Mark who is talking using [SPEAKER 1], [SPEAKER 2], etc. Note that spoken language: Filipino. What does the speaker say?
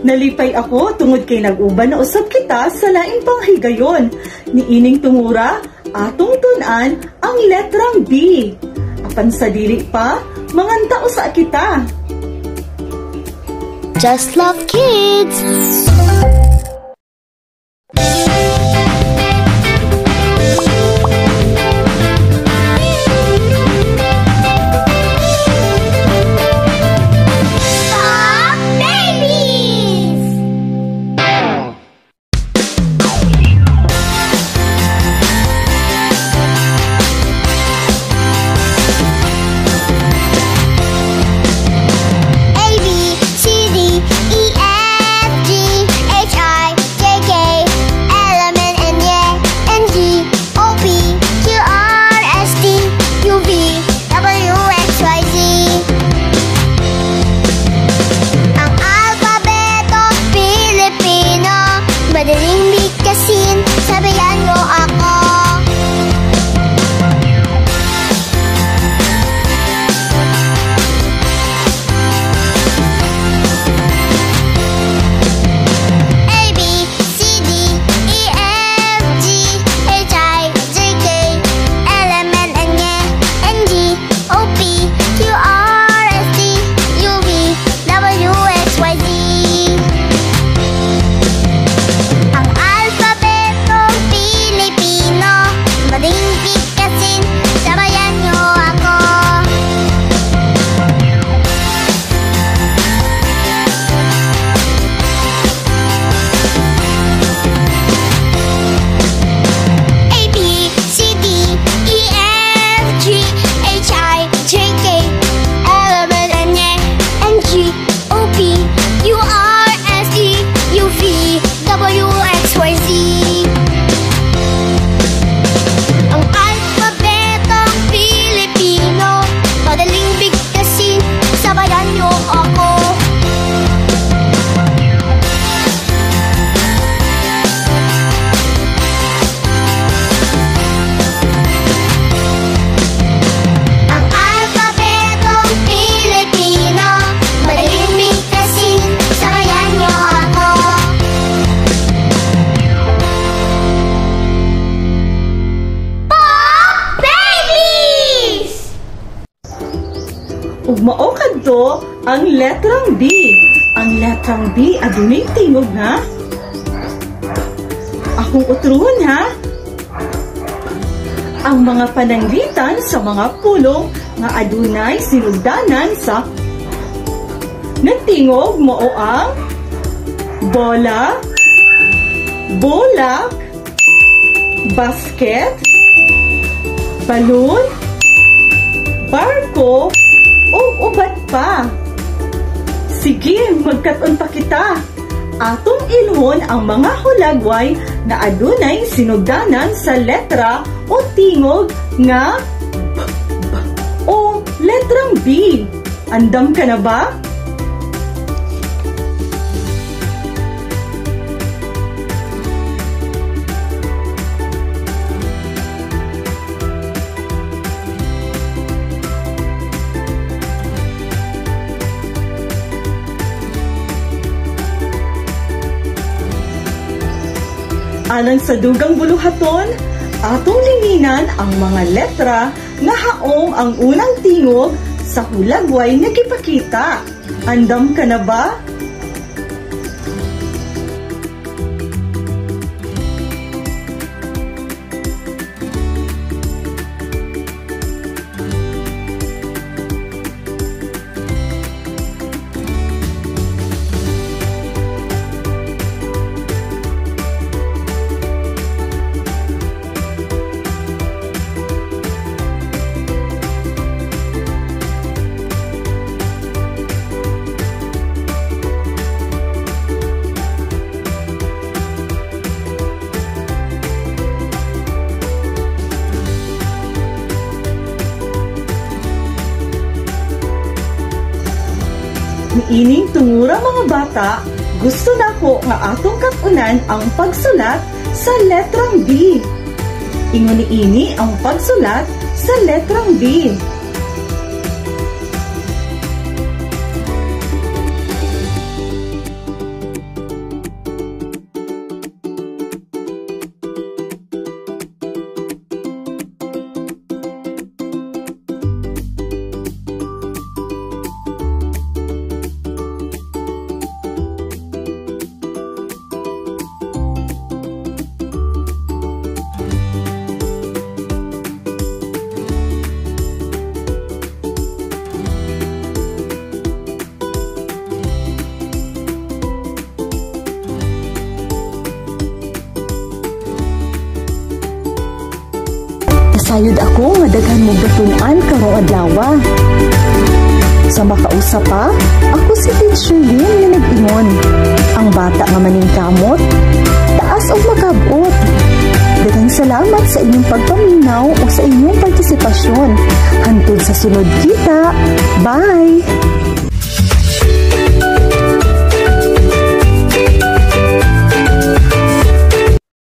[SPEAKER 1] Nalipay ako tungod kay nag-uban na usab kita sa laing panghigayon. Niining tungura, atong tun-an ang letrang B. Apan sa dili pa, manganta usa kita.
[SPEAKER 2] Just love kids!
[SPEAKER 1] Ug mao kadto ang letrang B. Ang letrang B adunay tingog nga. Akong utruhon ha. Ang mga pananglitan sa mga pulong nga adunay sinugdanan sa nagtingog mao ang bola, bolak, basket, balon, barko, o ubat pa. Sige, magkaton pa kita. Atong ilhon ang mga hulagway na adunay sinugdanan sa letra o tingog nga o letrang B. Andam ka na ba? Alang sa dugang buluhaton, atong linginan ang mga letra nga haom ang unang tingog sa hulagway nga gipakita. Andam ka na ba? Niining tungura mga bata, gusto nako nga atong katunan ang pagsulat sa letrang B. Ingon niini ang pagsulat sa letrang B. Sayod ako nga daghan mo batunan karong adlaw. Sa makausap pa, ako si Teacher Lynn nga nag-ingon. Ang bata nga maningkamot, taas og makabot. Daghang salamat sa inyong pagpaminaw o sa inyong partisipasyon. Hantod sa sunod kita. Bye!